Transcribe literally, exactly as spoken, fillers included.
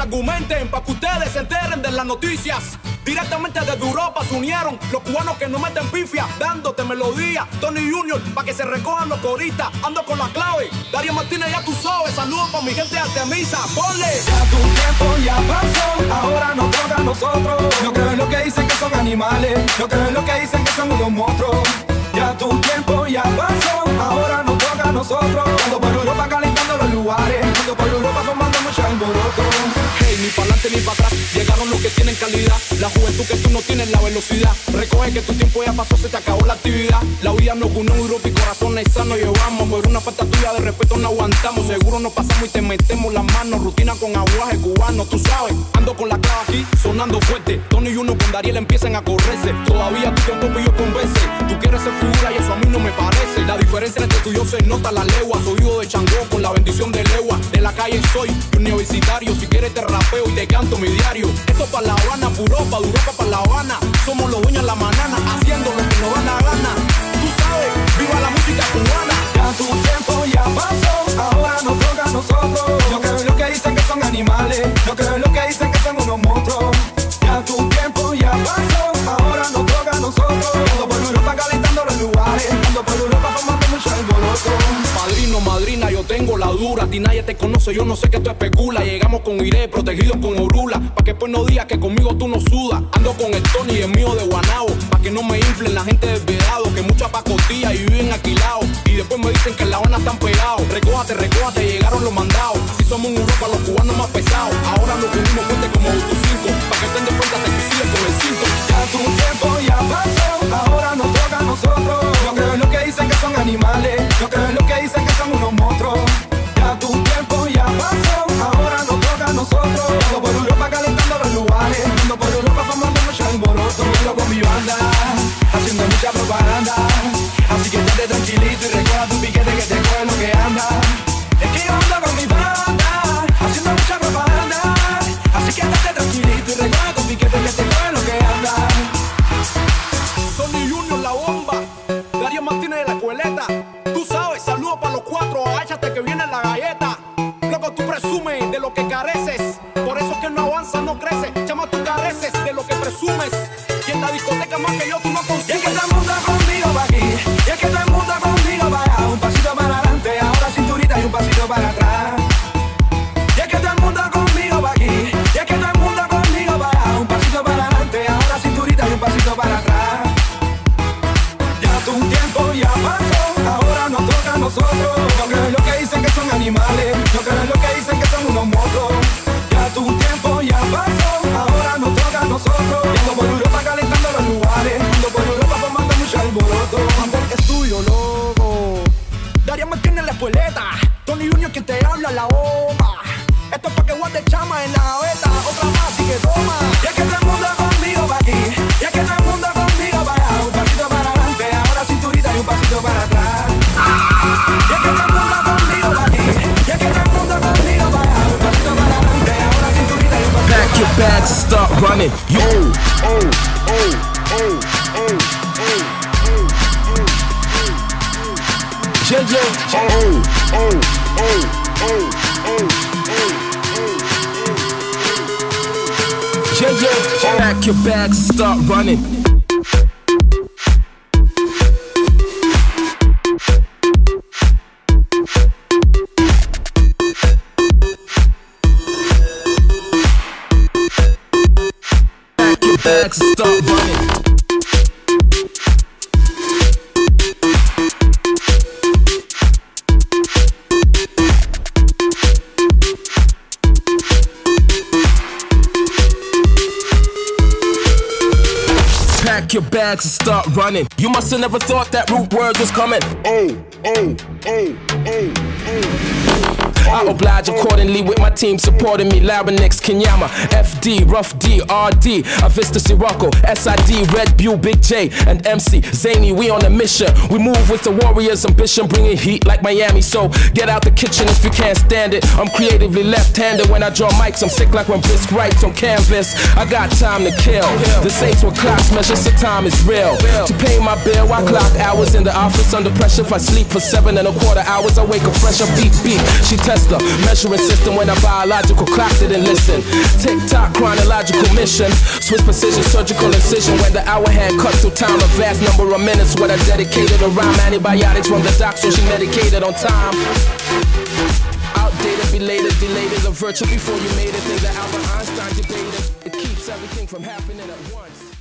argumenten, pa' que ustedes se enteren de las noticias. Directamente desde Europa se unieron los cubanos que no meten pifia, dándote melodía. Tony Junior, pa' que se recojan los coristas. Ando con la clave, Darío Martínez ya tú sabes. Saludos pa' mi gente de Artemisa, ponle. Ya tu tiempo ya pasó, ahora nos toca a nosotros. No creo en lo que dicen que son animales, no creo en lo que dicen que son unos monstruos. Ya tu tiempo ya pasó, ahora nos toca a nosotros. Ando por Europa calentando los lugares, ando por Europa formando mucho alboroto. Hey, ni para adelante ni para atrás, llegaron los que tienen calidad. La juventud que tú no tienes, la velocidad. Recoge que tu tiempo ya pasó, se te acabó la actividad. La vida nos unió Europa y corazones sanos llevamos. Por una falta tuya de respeto no aguantamos. Seguro nos pasamos y te metemos las manos. Rutina con aguaje cubano, tú sabes. Ando con la clave aquí, sonando fuerte. Tony y uno con Dariel empiezan a correrse. Todavía tú con Popo y yo convence. Tú quieres ser figura y eso a mí no me parece. La diferencia entre tú y yo se nota la legua. Soy hijo de Changó con la bendición de legua. De la calle soy universitario. Si quieres te rapeo y te canto mi diario. Esto pa' La Habana, Europa, de Europa pa' La Habana. Somos los dueños de la manana, haciendo lo que nos da la gana. Tú sabes, viva la música cubana. Ya tu tiempo ya pasó, ahora nos toca a nosotros. No creo en lo que dicen que son animales, no creo en lo que dicen que son unos monstruos. Ya tu tiempo ya pasó, ahora nos toca a nosotros. Ando por Europa calentando los lugares, ando por Europa formando mucho alboroto. Padrino, madrina, yo tengo la dura. A ti nadie te conoce, yo no sé que tú especulas. Llegamos con Iré, protegidos con Orula. Pa' que pues no digas que conmigo tú no sudas. Ando con el Tony y el mío de Guanabo. Pa' que no me inflen la gente del Vedado, que mucha pacotilla y viven alquilados. Y después me dicen que en La Habana están pegados. Recójate, recójate, llegaron los mandados. Así somos en Europa los cubanos más pesados. Ahora nos unimos fuerte como Auto cinco. Pa' que estén de frente te fusiles con el cinto. Ya tu tiempo ya pasó, ahora nos toca a nosotros. No creo en lo que dicen que son animales, no creo en lo que dicen que son unos monstruos. Ya tu tiempo ya pasó, ahora nos toca a nosotros. Ando por Europa calentando los lugares, ando por Europa formando mucho alboroto. Ando con mi banda, haciendo mucha propaganda. Así que estate tranquilito y recuerda tu piquete que te coge lo que anda. Es que yo ando con mi banda, haciendo mucha propaganda. Así que estate tranquilito y recuerda tu piquete que te coge lo que anda. Tony Junior, la bomba. Darío Martínez de la escueleta. Tú sabes, saludos para los cuatro. Agáchate que viene la galleta. Loco, tú presumes de lo que careces. Por eso es que no avanza, no crece. Chama, tú careces de lo que presumes. Y en la discoteca más que yo, tú no consigues. Y es que todo el mundo conmigo pa' aquí, y es que todo el mundo conmigo pa' allá. Un pasito para adelante, ahora cinturita y un pasito para atrás. Y es que todo el mundo conmigo pa' aquí, y es que todo el mundo conmigo pa' allá. Un pasito para adelante, ahora cinturita y un pasito para atrás. Ya tu tiempo ya pasó, ahora nos toca a nosotros. No creo en lo que dicen que son animales, no creo en lo que dicen que son unos monstruos. Ya tu tiempo ya pasó, ahora nos toca a nosotros. Y ando por Europa calentando los lugares, ando por Europa formando mucho alboroto. Ando el estudio, loco. Darío Martínez en la escueleta. Tony Junior quien te habla, la bomba. Esto es pa' que guarde chama en la gaveta. Otra más, así que toma. Y es que todo el mundo conmigo pa' aquí, y es que todo el mundo conmigo pa' allá. Un pasito para adelante, ahora cinturita y un pasito para atrás. Y es que todo el mundo conmigo pa' aquí, y es que todo el mundo conmigo pa' allá. Un pasito para adelante, ahora cinturita y un pasito para atrás. Pack your bags and start running. Yo, oh, oh, oh, oh, oh, oh, yeah, yeah, oh, oh, oh, oh, oh, oh, yeah, yeah. Pack your bags and start running. Pack your bags and start running. Pack your bags and start running. You must have never thought that root word was coming. Oh, oh, oh, oh, oh. I oblige accordingly with my team supporting me. Larynx, Kenyama, F D, Rough D, R D, Avista Sirocco, S I D, Red Bull, Big J, and M C Zany. We on a mission. We move with the warrior's ambition, bringing heat like Miami. So get out the kitchen if you can't stand it. I'm creatively left-handed when I draw mics. I'm sick like when Brisk writes on canvas. I got time to kill. The Saints with clocks measure, so time is real. To pay my bill, I clock hours in the office under pressure. If I sleep for seven and a quarter hours, I wake up fresh. I beat beat. She tell tester. Measuring system when a biological clock didn't listen. Tick-tock, chronological mission. Swiss precision, surgical incision. When the hour hand cut through time, a vast number of minutes. What I dedicated around antibiotics from the doc, so she medicated on time. Outdated, belated, delayed is a virtue before you made it. Thing that Albert Einstein debated. It keeps everything from happening at once.